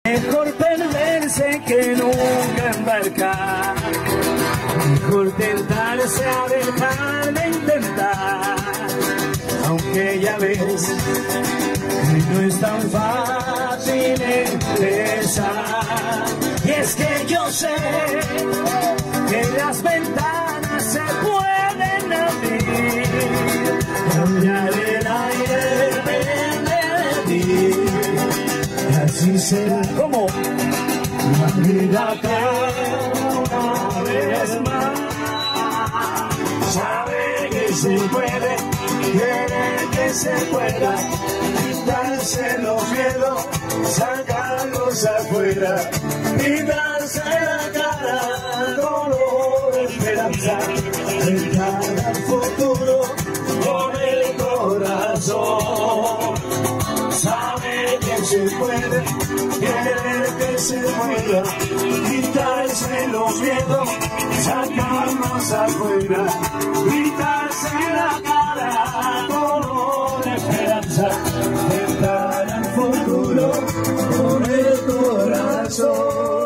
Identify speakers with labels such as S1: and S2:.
S1: Mejor perderse que nunca embarcar. Mejor tentarse a dejar de intentar. Aunque ya ves que no es tan fácil empezar. Y es que yo sé que las ventanas se pueden abrir. Cambiar el aire depende de ti. Y así será como la vida una vez más. Sabe que se puede, quiere que se pueda, quitarse los miedos, sacarlos afuera, pintarse la cara, dolor, esperanza, enfrentar al futuro con el corazón. Sabe que se puede, quiere que se pueda, quitarse los miedos, sacarlos afuera, pintarse la cara, dolor, esperanza, enfrentar al futuro con el corazón.